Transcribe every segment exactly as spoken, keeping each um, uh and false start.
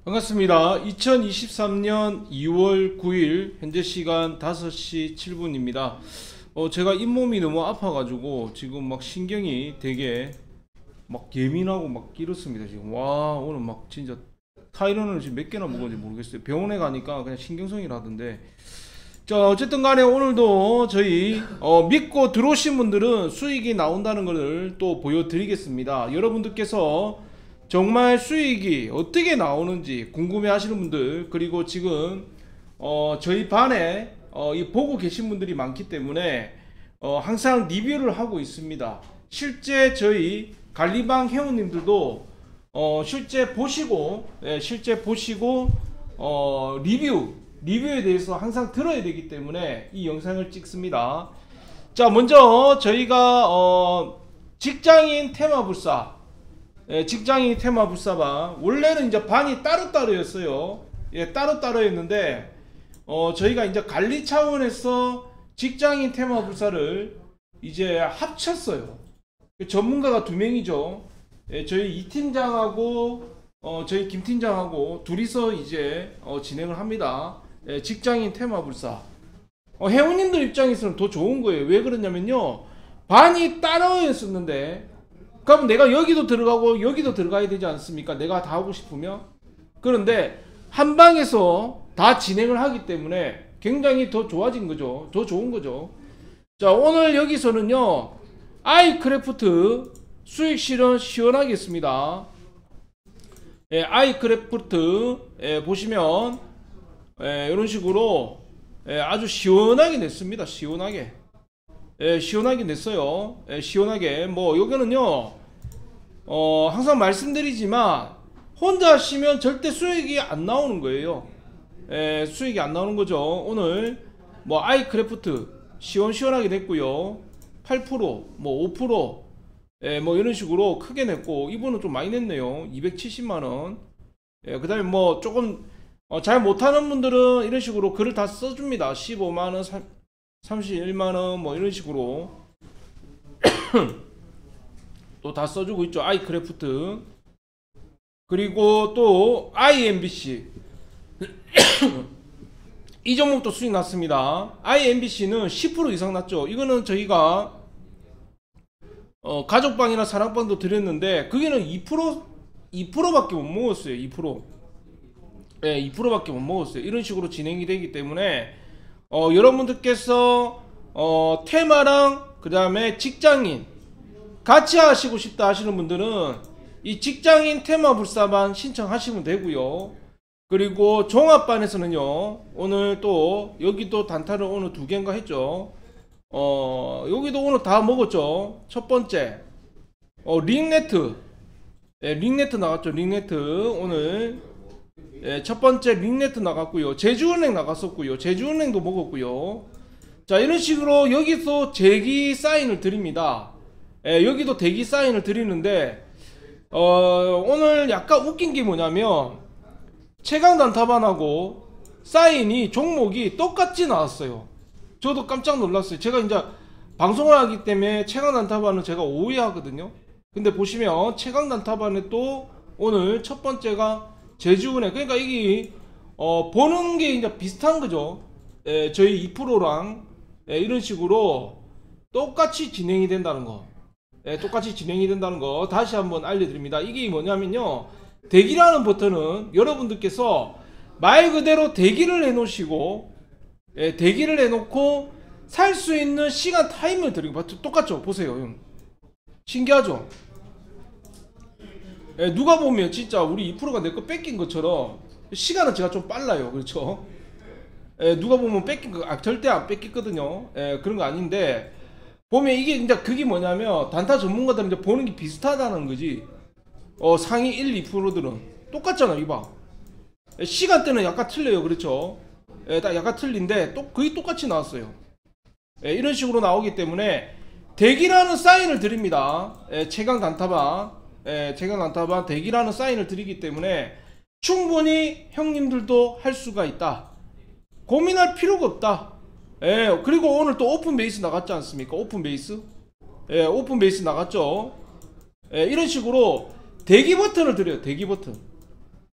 반갑습니다. 이천이십삼년 이월 구일 현재 시간 다섯 시 칠 분입니다. 어, 제가 잇몸이 너무 아파가지고 지금 막 신경이 되게 막 예민하고 막 이렇습니다. 지금 와 오늘 막 진짜 타이런을 지금 몇 개나 먹었는지 모르겠어요. 병원에 가니까 그냥 신경성이라던데. 자, 어쨌든 간에 오늘도 저희 어, 믿고 들어오신 분들은 수익이 나온다는 것을 또 보여드리겠습니다. 여러분들께서 정말 수익이 어떻게 나오는지 궁금해 하시는 분들, 그리고 지금 어, 저희 반에 어, 이 보고 계신 분들이 많기 때문에 어, 항상 리뷰를 하고 있습니다. 실제 저희 관리방 회원님들도 어, 실제 보시고 예, 실제 보시고 어, 리뷰 리뷰에 대해서 항상 들어야 되기 때문에 이 영상을 찍습니다. 자, 먼저 저희가 어, 직장인 테마불사, 예, 직장인 테마불사반, 원래는 이제 반이 따로따로였어요. 예, 따로따로였는데 어, 저희가 이제 관리 차원에서 직장인 테마불사를 이제 합쳤어요. 전문가가 두 명이죠. 예, 저희 이 팀장하고 어, 저희 김 팀장하고 둘이서 이제 어, 진행을 합니다. 예, 직장인 테마불사. 어, 회원님들 입장에서는 더 좋은 거예요. 왜 그러냐면요, 반이 따로였었는데 그럼 내가 여기도 들어가고 여기도 들어가야 되지 않습니까? 내가 다 하고 싶으면. 그런데 한 방에서 다 진행을 하기 때문에 굉장히 더 좋아진 거죠. 더 좋은 거죠. 자, 오늘 여기서는요, 아이크래프트 수익 실현 시원하게 했습니다. 예, 아이크래프트 예, 보시면 예, 이런 식으로 예, 아주 시원하게 냈습니다. 시원하게. 예, 시원하게 냈어요. 예, 시원하게. 뭐 여기는요 어, 항상 말씀드리지만 혼자 하시면 절대 수익이 안 나오는 거예요. 예, 수익이 안 나오는 거죠. 오늘 뭐 아이크래프트 시원시원하게 냈고요. 팔 퍼센트 뭐 오 퍼센트 예, 뭐 이런 식으로 크게 냈고, 이분은 좀 많이 냈네요. 이백칠십만 원. 예, 그 다음에 뭐 조금 어, 잘 못하는 분들은 이런 식으로 글을 다 써줍니다. 십오만 원, 삼십일만 원 뭐 이런 식으로 또 다 써주고 있죠. 아이크래프트. 그리고 또 아이엠비씨 이 종목도 수익 났습니다. 아이엠비씨는 십 퍼센트 이상 났죠. 이거는 저희가 어, 가족방이나 사랑방도 드렸는데 그게는 이 퍼센트 이 퍼센트밖에 못 먹었어요. 이 퍼센트. 예, 이 퍼센트밖에 못 먹었어요. 이런 식으로 진행이 되기 때문에 어, 여러분들께서 어, 테마랑 그 다음에 직장인 같이 하시고 싶다 하시는 분들은 이 직장인 테마불사반 신청하시면 되고요. 그리고 종합반에서는요, 오늘 또 여기도 단타를 오늘 두 개인가 했죠. 어, 여기도 오늘 다 먹었죠. 첫 번째 어, 링네트. 예, 링네트 나갔죠. 링네트 오늘 예, 첫 번째 링네트 나갔고요. 제주은행 나갔었고요. 제주은행도 먹었고요. 자, 이런 식으로 여기서 대기 사인을 드립니다. 예, 여기도 대기 사인을 드리는데 어, 오늘 약간 웃긴 게 뭐냐면 최강단타반하고 사인이 종목이 똑같이 나왔어요. 저도 깜짝 놀랐어요. 제가 이제 방송을 하기 때문에 최강단타반은 제가 오해하거든요. 근데 보시면 최강단타반에 또 오늘 첫 번째가 제주은행. 그러니까 이게 어, 보는 게 이제 비슷한 거죠. 예, 저희 이 퍼센트랑 예, 이런 식으로 똑같이 진행이 된다는 거. 예, 똑같이 진행이 된다는 거 다시 한번 알려드립니다. 이게 뭐냐면요, 대기라는 버튼은 여러분들께서 말 그대로 대기를 해놓으시고 예, 대기를 해놓고 살 수 있는 시간 타임을 드리고, 똑같죠? 보세요. 신기하죠? 예, 누가 보면 진짜 우리 이 퍼센트가 내 거 뺏긴 것처럼 시간은 제가 좀 빨라요. 그렇죠? 예, 누가 보면 뺏긴 거, 아, 절대 안 뺏겼거든요. 예, 그런 거 아닌데 보면 이게 이제 그게 뭐냐면 단타 전문가들은 이제 보는 게 비슷하다는 거지. 어, 상위 일, 이 퍼센트들은 똑같잖아. 이봐. 예, 시간대는 약간 틀려요. 그렇죠? 예, 딱 약간 틀린데 또 거의 똑같이 나왔어요. 예, 이런 식으로 나오기 때문에 대기라는 사인을 드립니다. 예, 최강 단타반, 예, 최강 단타반 대기라는 사인을 드리기 때문에 충분히 형님들도 할 수가 있다. 고민할 필요가 없다. 예, 그리고 오늘 또 오픈 베이스 나갔지 않습니까? 오픈 베이스. 예, 오픈 베이스 나갔죠. 예, 이런 식으로 대기 버튼을 드려요. 대기 버튼.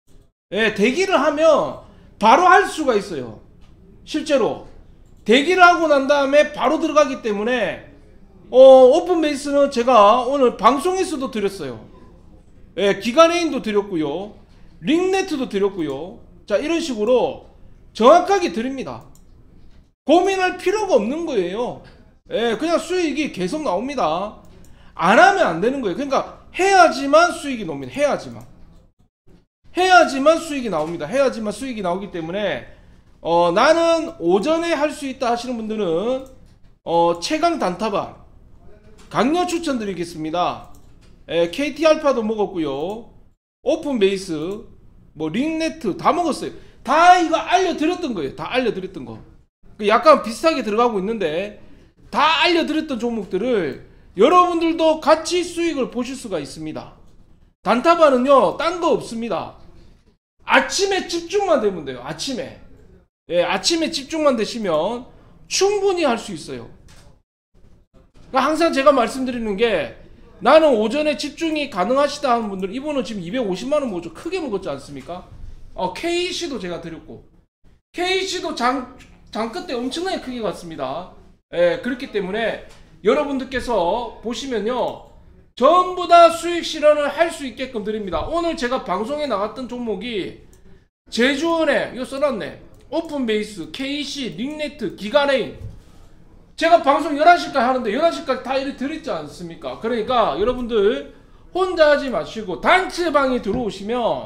예, 대기를 하면 바로 할 수가 있어요. 실제로 대기를 하고 난 다음에 바로 들어가기 때문에 어, 오픈 베이스는 제가 오늘 방송에서도 드렸어요. 예, 기간레인도 드렸고요, 링네트도 드렸고요. 자, 이런 식으로 정확하게 드립니다. 고민할 필요가 없는 거예요. 예, 그냥 수익이 계속 나옵니다. 안 하면 안 되는 거예요. 그러니까 해야지만 수익이 나옵니다. 해야지만 해야지만 수익이 나옵니다. 해야지만 수익이 나오기 때문에 어, 나는 오전에 할 수 있다 하시는 분들은 어, 최강 단타반 강력 추천드리겠습니다. 예, 케이티알파도 먹었고요, 오픈 베이스, 뭐 링네트 다 먹었어요. 다 이거 알려드렸던 거예요. 다 알려드렸던 거. 약간 비슷하게 들어가고 있는데 다 알려드렸던 종목들을 여러분들도 같이 수익을 보실 수가 있습니다. 단타반은요, 딴 거 없습니다. 아침에 집중만 되면 돼요. 아침에. 예, 아침에 집중만 되시면 충분히 할 수 있어요. 그러니까 항상 제가 말씀드리는 게, 나는 오전에 집중이 가능하시다 하는 분들, 이분은 지금 이백오십만 원 먹었죠. 크게 먹었지 않습니까? 어, 케이씨도 제가 드렸고, 케이씨도 장, 장 끝에 엄청나게 크게 갔습니다. 예, 그렇기 때문에 여러분들께서 보시면요, 전부 다 수익 실현을 할 수 있게끔 드립니다. 오늘 제가 방송에 나갔던 종목이 제주원에 이거 써놨네, 오픈베이스, 케이씨, 링네트, 기가레인. 제가 방송 열한 시까지 하는데 열한 시까지 다 이렇게 드렸지 않습니까? 그러니까 여러분들 혼자 하지 마시고 단체방에 들어오시면,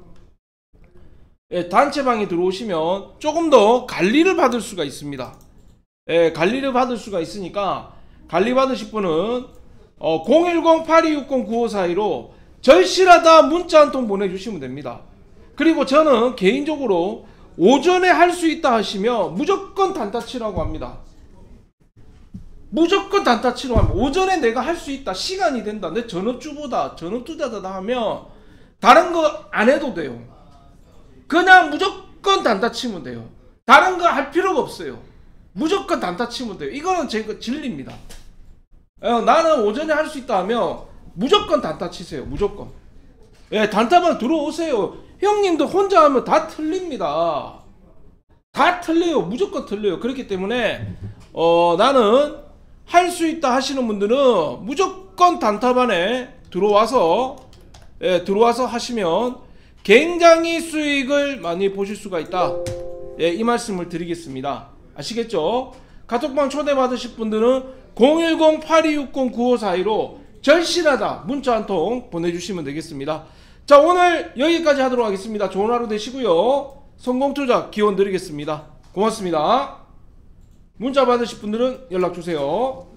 예, 단체방에 들어오시면 조금 더 관리를 받을 수가 있습니다. 예, 관리를 받을 수가 있으니까 관리 받으실 분은 어, 공일공 팔이육공 구오사이로 절실하다 문자 한 통 보내주시면 됩니다. 그리고 저는 개인적으로 오전에 할 수 있다 하시면 무조건 단타치라고 합니다. 무조건 단타치라고 합니다. 오전에 내가 할 수 있다, 시간이 된다, 내 전업주부다, 전업투자자다 하면 다른 거 안 해도 돼요. 그냥 무조건 단타치면 돼요. 다른 거 할 필요가 없어요. 무조건 단타치면 돼요. 이거는 제 진리입니다. 어, 나는 오전에 할 수 있다 하면 무조건 단타 치세요. 무조건. 예, 단타만 들어오세요. 형님도 혼자 하면 다 틀립니다. 다 틀려요. 무조건 틀려요. 그렇기 때문에 어, 나는 할 수 있다 하시는 분들은 무조건 단타반에 들어와서, 예, 들어와서 하시면 굉장히 수익을 많이 보실 수가 있다. 예, 이 말씀을 드리겠습니다. 아시겠죠? 카톡방 초대받으실 분들은 공일공 팔이육공 구오사이로 절실하다 문자 한 통 보내주시면 되겠습니다. 자, 오늘 여기까지 하도록 하겠습니다. 좋은 하루 되시고요, 성공투자 기원 드리겠습니다. 고맙습니다. 문자 받으실 분들은 연락주세요.